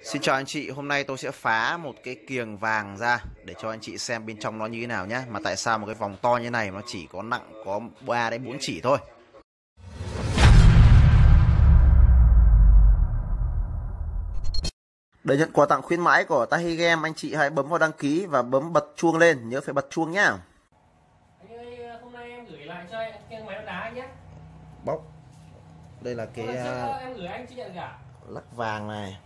Xin chào anh chị, hôm nay tôi sẽ phá một cái kiềng vàng ra để cho anh chị xem bên trong nó như thế nào nhé. Mà tại sao một cái vòng to như này nó chỉ có nặng có 3 đến 4 chỉ thôi. Để nhận quà tặng khuyến mãi của Tahi Game, anh chị hãy bấm vào đăng ký và bấm bật chuông lên, nhớ phải bật chuông nhá. Anh ơi, hôm nay em gửi lại cho anh máy đá anh nhé. Bóc. Đây là cái em gửi anh chưa nhận cả. lắc vàng này.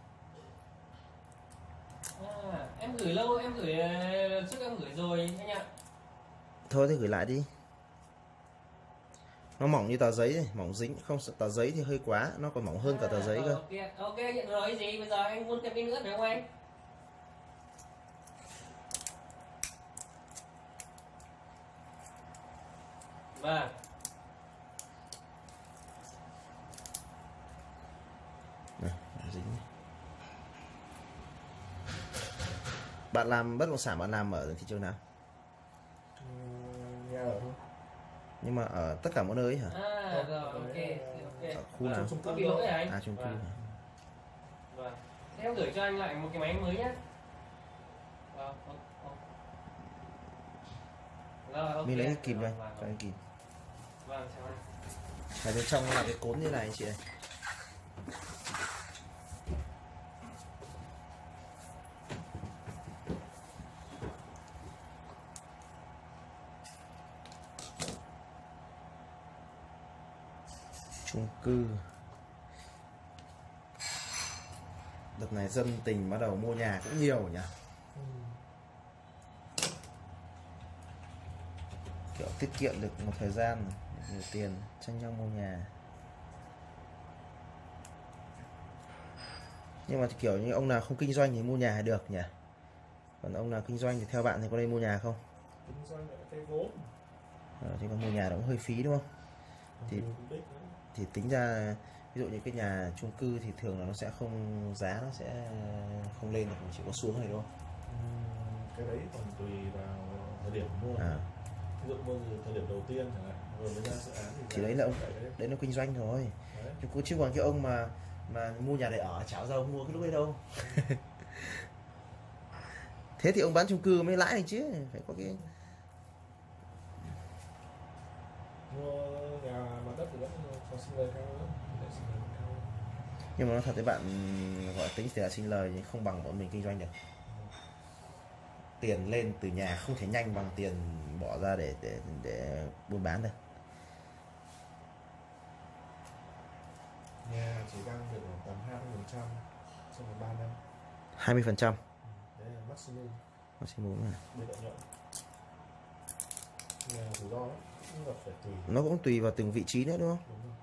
Em gửi lâu, em gửi trước em gửi rồi anh ạ. Thôi thì gửi lại đi. Nó mỏng như tờ giấy, mỏng dính, không tờ giấy thì hơi quá, nó còn mỏng hơn cả tờ giấy cơ. Ok, nhận rồi gì, bây giờ anh muốn thêm cái nữa được không anh? Vâng. Này, dính này. Bạn làm bất động sản, bạn làm ở thị trường nào? Nhà ở thôi. Nhưng mà ở tất cả mọi nơi hả? Rồi, ok. Ở khu nào? Có bị lỗi hả anh? À, chung cư hả? Vâng. Thế em gửi cho anh lại một cái máy mới nhé. Rồi, ok. Mình lấy cái kìm đây, cho anh kìm. Vâng, chào anh. Ở bên trong là cái cốn như này anh chị này. Chung cư. Đợt này dân tình bắt đầu mua nhà cũng nhiều nhỉ. Kiểu tiết kiệm được một thời gian, nhiều tiền, tranh nhau mua nhà. Nhưng mà kiểu như ông nào không kinh doanh thì mua nhà được nhỉ. Còn ông nào kinh doanh thì theo bạn thì có nên mua nhà không? Kinh doanh là cái vốn. Chứ còn mua nhà nó cũng hơi phí đúng không? Thì tính ra ví dụ như cái nhà chung cư thì thường là nó sẽ không, giá nó sẽ không lên, chỉ có xuống này đúng không? Cái đấy còn tùy vào thời điểm mua. Ví dụ mua thời điểm đầu tiên chẳng hạn, rồi mới ra dự án thì đấy là ông đấy nó kinh doanh rồi. Chứ còn cái ông mà mua nhà để ở cháo giàu mua cái lúc ấy đâu. Thế thì ông bán chung cư mới lãi này chứ, phải có cái mua nhà mặt đất thì vẫn có sinh lời cao nữa. Nhưng mà nói thật với bạn, gọi tính tỷ lệ sinh lời thì không bằng bọn mình kinh doanh được. Tiền lên từ nhà không thể nhanh bằng tiền bỏ ra để buôn bán được. Nhà chỉ tăng được tầm 20% trong 3 năm. 20%. Đấy là maximum. Maximum này. Bên lợi nhuận. Nhà rủi ro nó phải tùy. Nó cũng tùy vào từng vị trí nữa đúng không? Đúng rồi.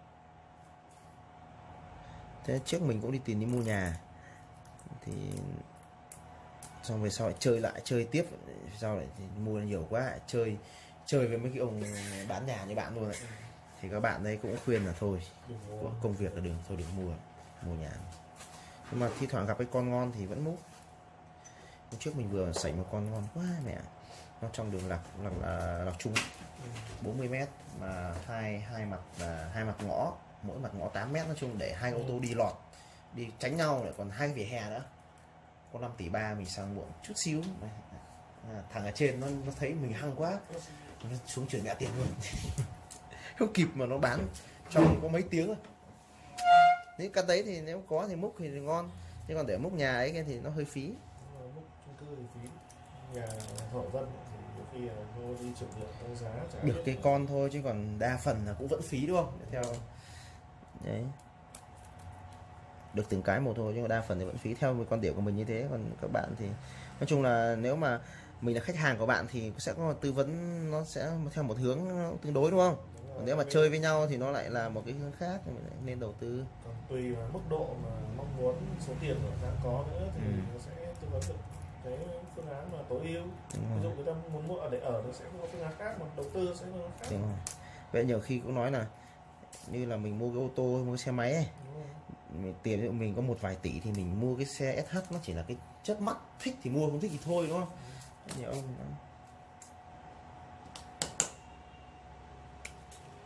Thế trước mình cũng đi tìm đi mua nhà, thì xong về sau lại chơi tiếp, sau lại mua nhiều quá, chơi với mấy cái ông bán nhà như bạn luôn đấy. Thì các bạn đây cũng khuyên là thôi, công việc là đừng mua nhà. Nhưng mà thi thoảng gặp cái con ngon thì vẫn múc. Hôm trước mình vừa xảy một con ngon quá mẹ, nó trong đường Lạc Trung 40m mà hai mặt ngõ, mỗi mặt ngõ 8m, nói chung để hai ô tô đi lọt, đi tránh nhau, lại còn hai vỉa hè nữa. Có 5,3 tỷ mình sang muộn chút xíu. Thằng ở trên nó thấy mình hăng quá, nó xuống chuyển mẹ tiền luôn. Không kịp mà nó bán trong có mấy tiếng. Nếu cái đấy thì nếu có thì múc thì ngon, nhưng còn để múc nhà ấy thì nó hơi phí. Múc chung cư thì phí. Nhà Thọ Vân thì khi mua đi chuyển nhượng tăng giá được cái con thôi, chứ còn đa phần là cũng vẫn phí đúng không? Theo đấy, được từng cái một thôi, nhưng mà đa phần thì vẫn phí, theo quan điểm của mình như thế. Còn các bạn thì nói chung là nếu mà mình là khách hàng của bạn thì sẽ có tư vấn, nó sẽ theo một hướng tương đối đúng không? Còn nếu mà chơi với nhau thì nó lại là một cái hướng khác, thì mình lại nên đầu tư. Còn tùy vào mức độ mà mong muốn, số tiền của đang có nữa thì nó sẽ tư vấn được cái phương án mà tối ưu. Ví dụ người ta muốn mua để ở nó sẽ có phương án khác, mà đầu tư sẽ có phương án khác. Đúng rồi. Vậy nhiều khi cũng nói là như là mình mua cái ô tô, mua cái xe máy ấy, tiền của mình có một vài tỷ thì mình mua cái xe SH, nó chỉ là cái chớp mắt, thích thì mua, không thích thì thôi đúng không? Nhiều ông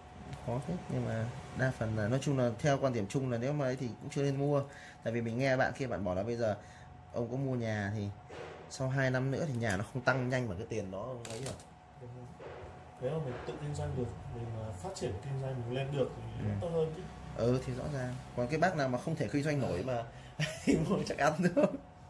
Có hết, nhưng mà đa phần là nói chung là theo quan điểm chung là nếu mà ấy thì cũng chưa nên mua. Tại vì mình nghe bạn kia bạn bảo là bây giờ ông có mua nhà thì sau 2 năm nữa thì nhà nó không tăng nhanh bằng cái tiền đó ông ấy rồi. Nếu mà mình tự kinh doanh được, mình phát triển kinh doanh mình lên được thì nó tốt hơn chứ. Thì rõ ràng. Còn cái bác nào mà không thể kinh doanh nổi mà thì mua chắc ăn nữa.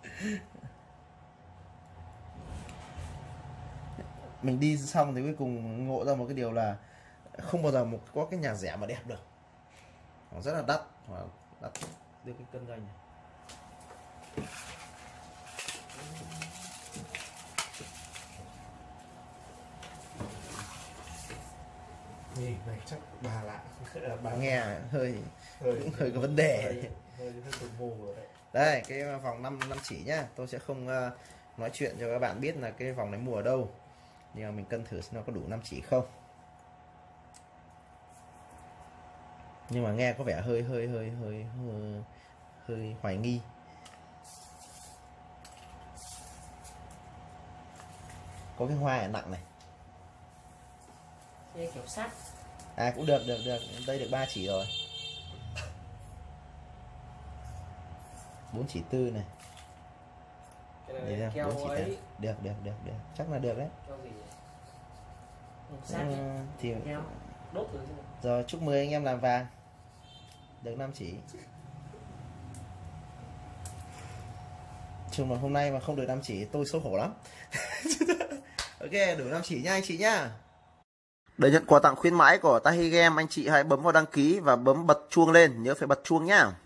Mình đi xong thì cuối cùng ngộ ra một cái điều là không bao giờ có cái nhà rẻ mà đẹp được, nó rất là đắt, đắt đưa cái cân doanh này. Nhìn này chắc bà lạ, bà Nghe hơi có vấn đề. hơi tụt mù rồi đấy. Đây cái vòng 5 chỉ nhá, tôi sẽ không nói chuyện cho các bạn biết là cái vòng này mua ở đâu, nhưng mà mình cân thử xem nó có đủ 5 chỉ không. Nhưng mà nghe có vẻ hơi hoài nghi. Có cái hoa ở nặng này. Đây kiểu sắt. Cũng được, đây được 3 chỉ rồi. 4 chỉ tư này. Cái này Đấy, 4 chỉ ấy. được, chắc là được đấy. Keo gì? Sắt thì keo đốt rồi chứ. Rồi chúc mừng anh em làm vàng. Được 5 chỉ. Chung là hôm nay mà không được 5 chỉ tôi xấu hổ lắm. Ok, đủ 5 chỉ nha anh chị nhá. Để nhận quà tặng khuyến mãi của Tahi Game, anh chị hãy bấm vào đăng ký và bấm bật chuông lên, nhớ phải bật chuông nhá.